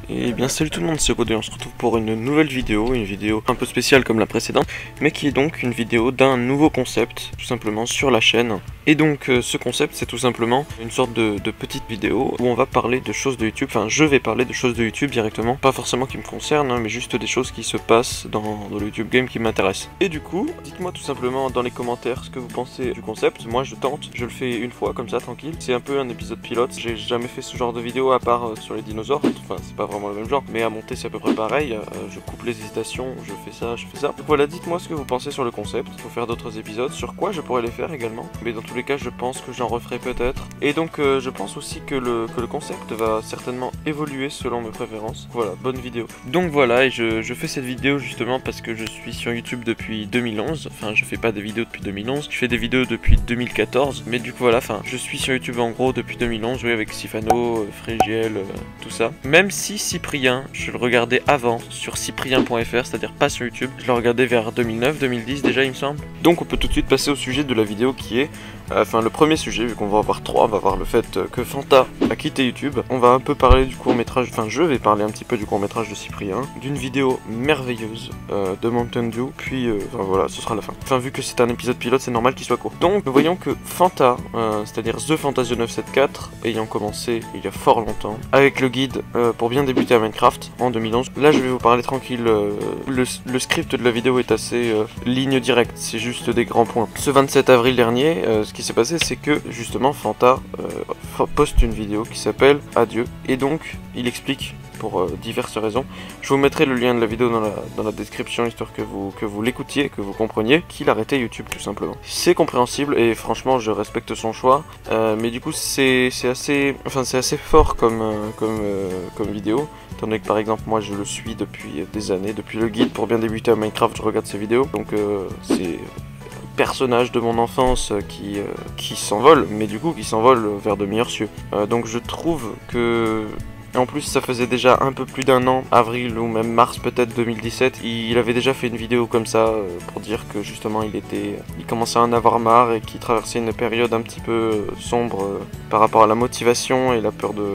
Et bien salut tout le monde, c'est Rodé, on se retrouve pour une nouvelle vidéo, une vidéo un peu spéciale comme la précédente, mais qui est donc une vidéo d'un nouveau concept, tout simplement sur la chaîne. Et donc ce concept c'est tout simplement une sorte de petite vidéo où on va parler de choses de YouTube, enfin je vais parler de choses de YouTube directement, pas forcément qui me concernent, hein, mais juste des choses qui se passent dans le YouTube Game qui m'intéressent. Et du coup, dites-moi tout simplement dans les commentaires ce que vous pensez du concept. Moi je tente, je le fais une fois comme ça tranquille, c'est un peu un épisode pilote, j'ai jamais fait ce genre de vidéo à part sur les dinosaures, enfin c'est pas vraiment le même genre, mais à monter c'est à peu près pareil, je coupe les hésitations, je fais ça. Donc voilà, dites-moi ce que vous pensez sur le concept, il faut faire d'autres épisodes, sur quoi je pourrais les faire également, mais dans tous les cas je pense que j'en referai peut-être, et donc je pense aussi que le concept va certainement évoluer selon mes préférences. Voilà, bonne vidéo. Donc voilà, et je fais cette vidéo justement parce que je suis sur YouTube depuis 2011, enfin je fais pas des vidéos depuis 2011, je fais des vidéos depuis 2014, mais du coup voilà, enfin je suis sur YouTube en gros depuis 2011, oui, avec Sifano, Frégiel, tout ça. Même si Cyprien, je le regardais avant sur cyprien.fr, c'est-à-dire pas sur YouTube, je le regardais vers 2009, 2010 déjà il me semble. Donc on peut tout de suite passer au sujet de la vidéo qui est, enfin le premier sujet, vu qu'on va avoir trois, on va voir le fait que Fanta a quitté YouTube. On va un peu parler du court-métrage, enfin je vais parler un petit peu du court-métrage de Cyprien, d'une vidéo merveilleuse de Mountain Dew, puis enfin voilà, ce sera la fin. Enfin vu que c'est un épisode pilote, c'est normal qu'il soit court. Donc nous voyons que Fanta, c'est-à-dire The Fantasio 974, ayant commencé il y a fort longtemps, avec le guide pour bien débuter à Minecraft en 2011. Là je vais vous parler tranquille, le script de la vidéo est assez ligne directe, c'est juste des grands points. Ce 27 avril dernier, ce qui s'est passé c'est que justement Fanta poste une vidéo qui s'appelle Adieu, et donc il explique pour diverses raisons. Je vous mettrai le lien de la vidéo dans la description, histoire que vous l'écoutiez, que vous compreniez qu'il arrêtait YouTube tout simplement. C'est compréhensible et franchement je respecte son choix, mais du coup c'est assez fort comme vidéo, étant donné que par exemple moi je le suis depuis des années, depuis le guide pour bien débuter à Minecraft, je regarde ses vidéos, donc c'est personnage de mon enfance qui s'envole, mais du coup qui s'envole vers de meilleurs cieux. Donc je trouve que... En plus ça faisait déjà un peu plus d'un an, avril ou même mars peut-être 2017, il avait déjà fait une vidéo comme ça pour dire que justement il commençait à en avoir marre et qu'il traversait une période un petit peu sombre par rapport à la motivation et la peur de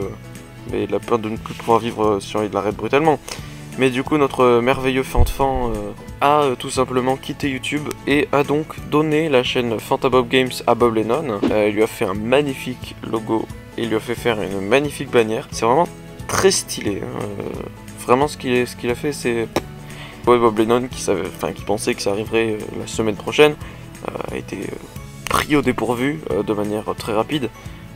ne plus pouvoir vivre si il l'arrête brutalement. Mais du coup notre merveilleux Fanfan a tout simplement quitté YouTube et a donc donné la chaîne Fantabob Games à Bob Lennon. Il lui a fait un magnifique logo et il lui a fait faire une magnifique bannière. C'est vraiment très stylé, hein. Vraiment ce qu'il a fait, c'est... Ouais, Bob Lennon qui pensait que ça arriverait la semaine prochaine a été pris au dépourvu de manière très rapide.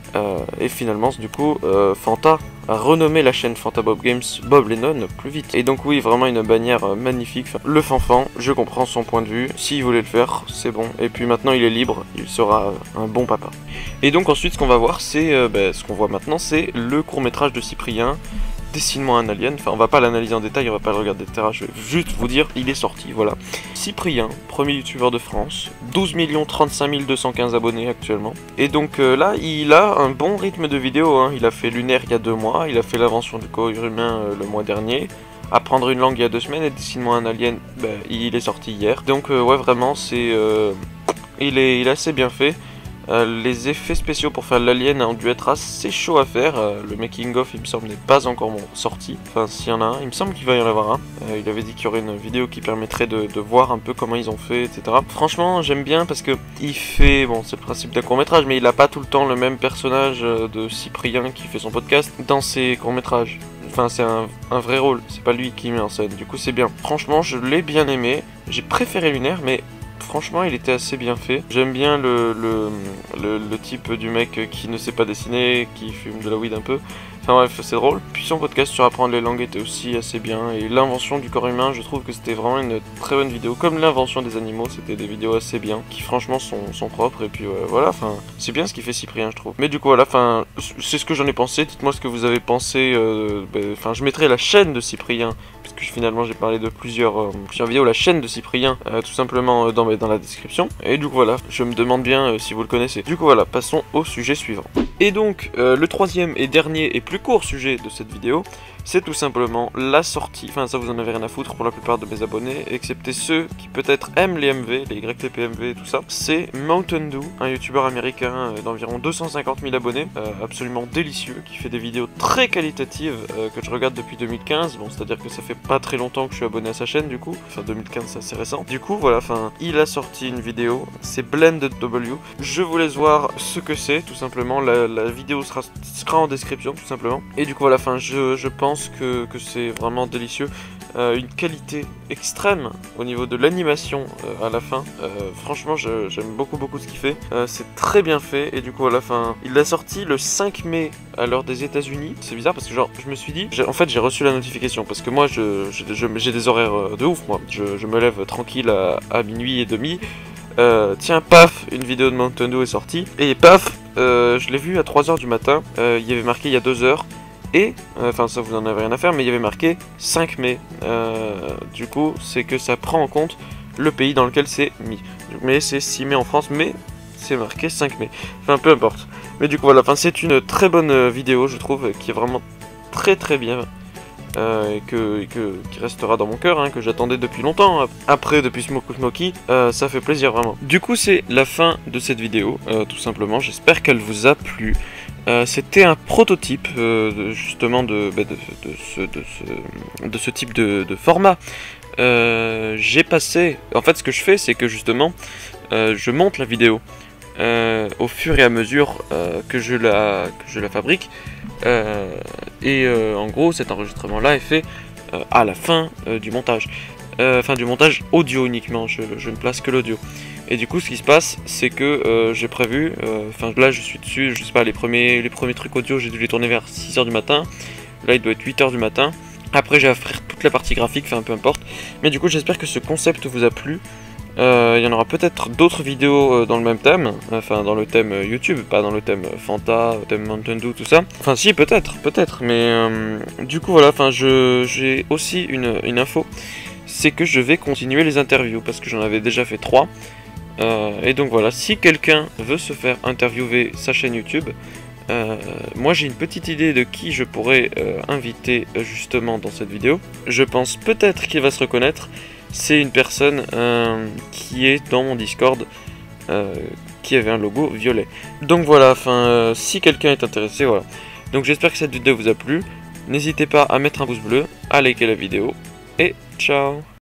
Et finalement du coup Fanta a renommé la chaîne Fantabob Games Bob Lennon plus vite. Et donc oui, vraiment une bannière magnifique. Le Fanfan, je comprends son point de vue, s'il voulait le faire, c'est bon. Et puis maintenant il est libre, il sera un bon papa. Et donc ensuite ce qu'on va voir, c'est ce qu'on voit maintenant, c'est le court-métrage de Cyprien, Dessine-moi un alien. Enfin on va pas l'analyser en détail, on va pas le regarder etc. Je vais juste vous dire, il est sorti, voilà. Cyprien, premier youtubeur de France, 12 35 215 abonnés actuellement. Et donc là il a un bon rythme de vidéo, hein. Il a fait Lunaire il y a 2 mois, il a fait l'invention du corps humain le mois dernier, apprendre une langue il y a 2 semaines, et Dessine-moi un alien, il est sorti hier. Donc ouais vraiment c'est il est assez bien fait. Les effets spéciaux pour faire l'alien ont dû être assez chaud à faire. Le making of il me semble n'est pas encore sorti. Enfin s'il y en a un, il me semble qu'il va y en avoir un. Il avait dit qu'il y aurait une vidéo qui permettrait de voir un peu comment ils ont fait, etc. Franchement j'aime bien parce que il fait, bon c'est le principe d'un court métrage, mais il a pas tout le temps le même personnage de Cyprien qui fait son podcast dans ses courts métrages. Enfin c'est un vrai rôle, c'est pas lui qui met en scène, du coup c'est bien. Franchement je l'ai bien aimé, j'ai préféré Lunaire, mais franchement il était assez bien fait. J'aime bien le type du mec qui ne sait pas dessiner, qui fume de la weed un peu. Enfin bref, c'est drôle. Puis son podcast sur apprendre les langues était aussi assez bien. Et l'invention du corps humain, je trouve que c'était vraiment une très bonne vidéo. Comme l'invention des animaux, c'était des vidéos assez bien, qui franchement sont propres. Et puis voilà, enfin c'est bien ce qu'il fait Cyprien je trouve. Mais du coup voilà, enfin c'est ce que j'en ai pensé. Dites-moi ce que vous avez pensé. Enfin je mettrai la chaîne de Cyprien, parce que finalement j'ai parlé de plusieurs vidéos, la chaîne de Cyprien, tout simplement dans la description. Et du coup voilà, je me demande bien si vous le connaissez. Du coup voilà, passons au sujet suivant. Et donc, le troisième et dernier et plus court sujet de cette vidéo, c'est tout simplement la sortie, enfin ça vous en avez rien à foutre pour la plupart de mes abonnés, excepté ceux qui peut-être aiment les MV, les YTPMV et tout ça. C'est Mountain Dew, un youtubeur américain d'environ 250 000 abonnés, absolument délicieux, qui fait des vidéos très qualitatives que je regarde depuis 2015, bon c'est à dire que ça fait pas très longtemps que je suis abonné à sa chaîne du coup, enfin 2015 c'est assez récent. Du coup voilà, enfin il a sorti une vidéo, c'est Blended W, je vous laisse voir ce que c'est tout simplement, la vidéo sera en description tout simplement. Et du coup voilà, enfin je pense que c'est vraiment délicieux, une qualité extrême au niveau de l'animation à la fin, franchement j'aime beaucoup ce qu'il fait, c'est très bien fait. Et du coup à la fin il l'a sorti le 5 mai à l'heure des États-Unis. C'est bizarre parce que genre je me suis dit, en fait j'ai reçu la notification parce que moi j'ai des horaires de ouf, moi je me lève tranquille à minuit et demi. Tiens, paf, une vidéo de Mountain Dew est sortie, et paf, je l'ai vu à 3h du matin, il y avait marqué il y a 2 heures, et, enfin ça vous en avez rien à faire, mais il y avait marqué 5 mai, du coup c'est que ça prend en compte le pays dans lequel c'est mis, mais c'est 6 mai en France, mais c'est marqué 5 mai, enfin peu importe, mais du coup voilà, enfin c'est une très bonne vidéo je trouve, qui est vraiment très bien. Qui restera dans mon cœur, hein, que j'attendais depuis longtemps. Après, depuis Smoky Smoky, ça fait plaisir vraiment. Du coup, c'est la fin de cette vidéo, tout simplement. J'espère qu'elle vous a plu. C'était un prototype justement de ce type de format. J'ai passé... En fait, ce que je fais, c'est que justement, je monte la vidéo au fur et à mesure que je la fabrique. En gros cet enregistrement là est fait à la fin du montage, du montage audio uniquement, je ne place que l'audio. Et du coup ce qui se passe c'est que j'ai prévu, là je suis dessus, je sais pas, les premiers trucs audio j'ai dû les tourner vers 6h du matin, là il doit être 8h du matin, après j'ai à faire toute la partie graphique, enfin peu importe, mais du coup j'espère que ce concept vous a plu. Il y en aura peut-être d'autres vidéos dans le même thème, enfin dans le thème YouTube, pas dans le thème Fanta, le thème Mountain Dew, tout ça. Enfin si, peut-être, mais du coup voilà, enfin j'ai aussi une info, c'est que je vais continuer les interviews, parce que j'en avais déjà fait 3. Et donc voilà, si quelqu'un veut se faire interviewer sa chaîne YouTube, moi j'ai une petite idée de qui je pourrais inviter justement dans cette vidéo. Je pense peut-être qu'il va se reconnaître. C'est une personne qui est dans mon Discord, qui avait un logo violet. Donc voilà, si quelqu'un est intéressé, voilà. Donc j'espère que cette vidéo vous a plu. N'hésitez pas à mettre un pouce bleu, à liker la vidéo, et ciao!